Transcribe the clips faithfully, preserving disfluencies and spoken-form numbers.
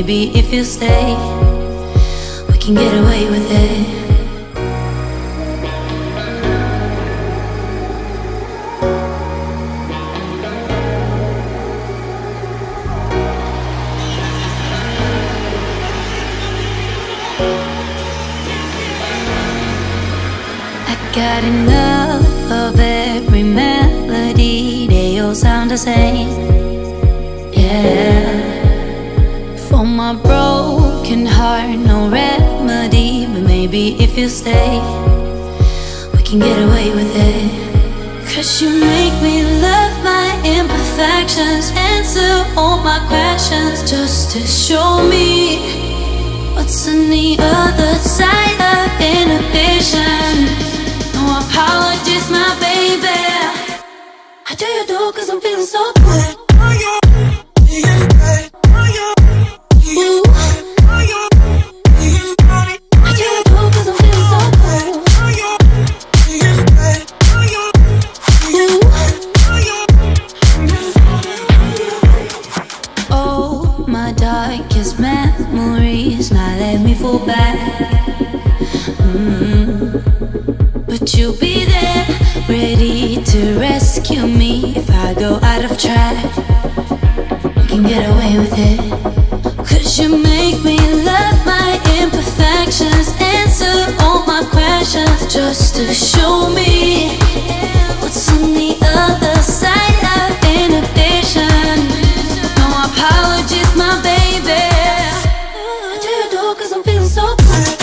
maybe if you stay, we can get away with it. Got enough of every melody, they all sound the same. Yeah. For my broken heart, no remedy, but maybe if you stay, we can get away with it. Cause you make me love my imperfections, answer all my questions, just to show me what's on the other side of inhibition. No apologies, my baby. I do you do cause I'm feeling so good. Ooh. I do you do cause I'm feeling so good. Ooh. Oh, my darkest memories, now let me fall back. mm. But you'll be there, ready to rescue me if I go out of track. We can get away with it. Cause you make me love my imperfections, answer all my questions, just to show me what's on the other side of inhibition. No apologies, my baby. I do you do cause I'm feeling so good.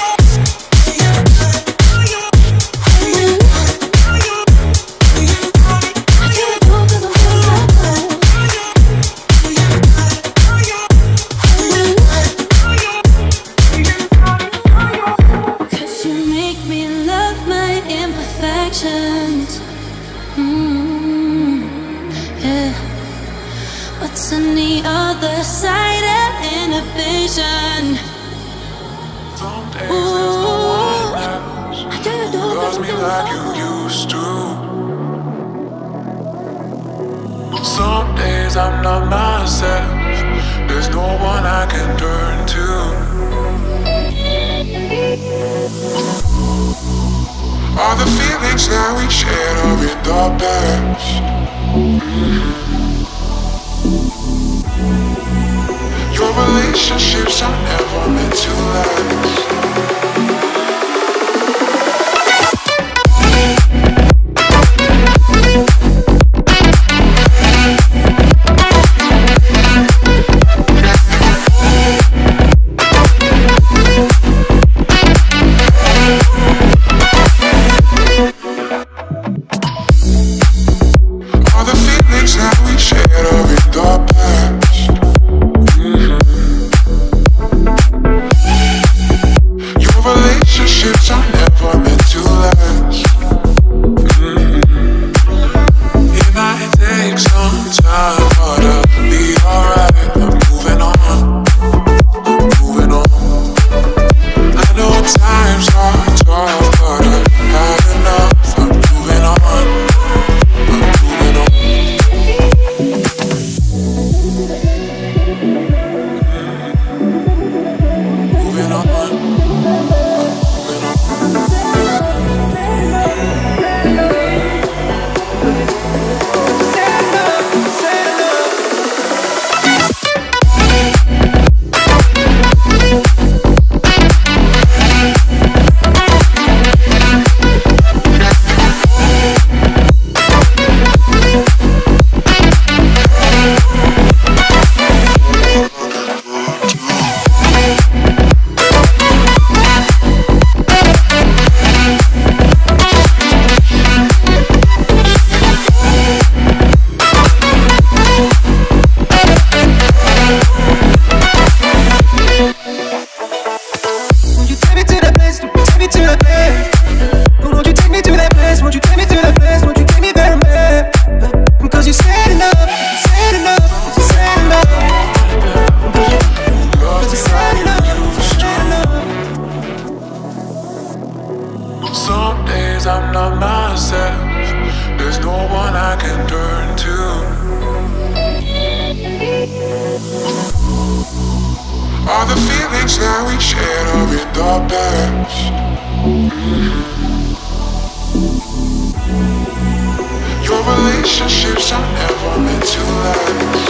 Mm, yeah. What's on the other side of inhibition? Some days there's no one else who loves me like you used to. Some days I'm not myself, there's no one I can turn to. All the feelings that we shared are in the past. mm-hmm. Your relationships are never meant to last. Mm-hmm. feelings that we shared are in the past. Mm-hmm. Your relationships are never meant to last.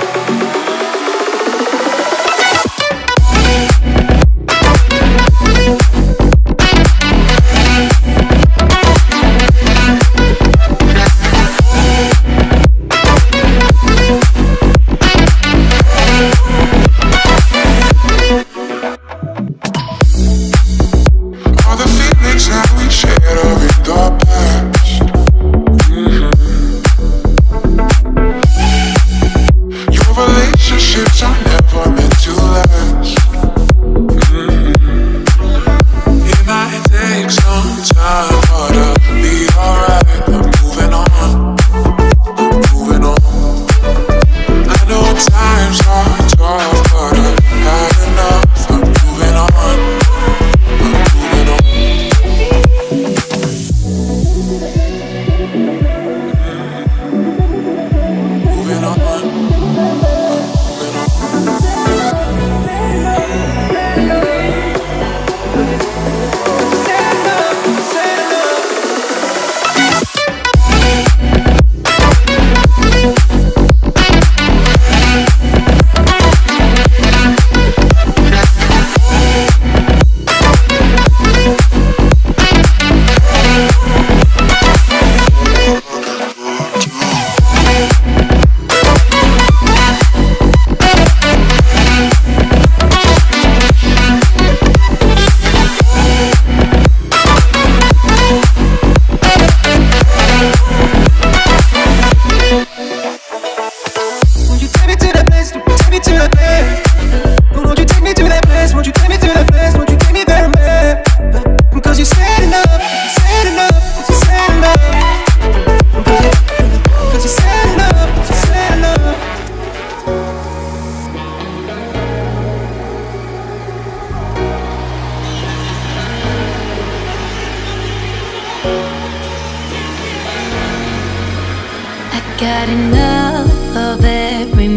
Got enough of every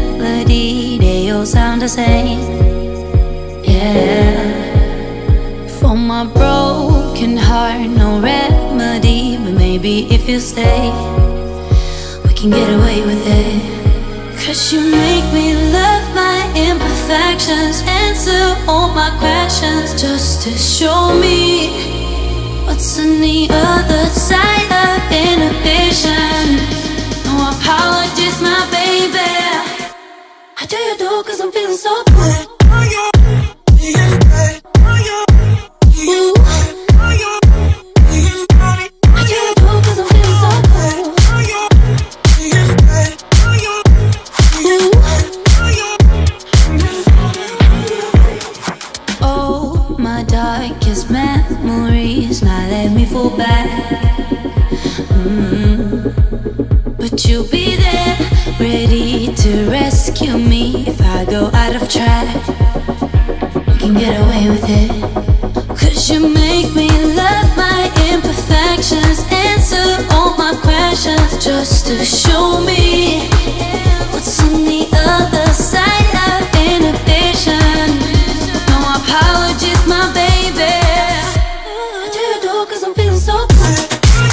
melody, they all sound the same. Yeah. For my broken heart, no remedy, but maybe if you stay, we can get away with it. Cause you make me love my imperfections, answer all my questions, just to show me what's on the other side of inhibition. No apologies, my baby. I do you do cause I'm feeling so good. Ooh. I do you do cause I'm feeling so good. Ooh. Oh, my darkest memories, now let me fall back. Mm-hmm. But you'll be there, ready to rescue me if I go out of track. You can get away with it. Cause you make me love my imperfections, answer all my questions, just to show me what's on the other side of inhibition. No apologies, my baby. I do you do cause I'm feeling so good.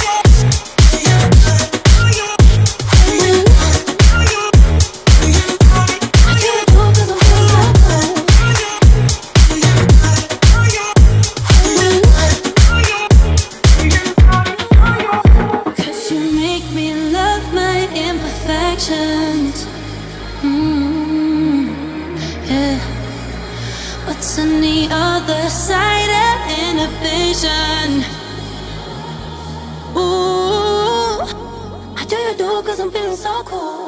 Mm, yeah. What's on the other side of inhibition? Ooh, I do you do cause I'm feeling so cool.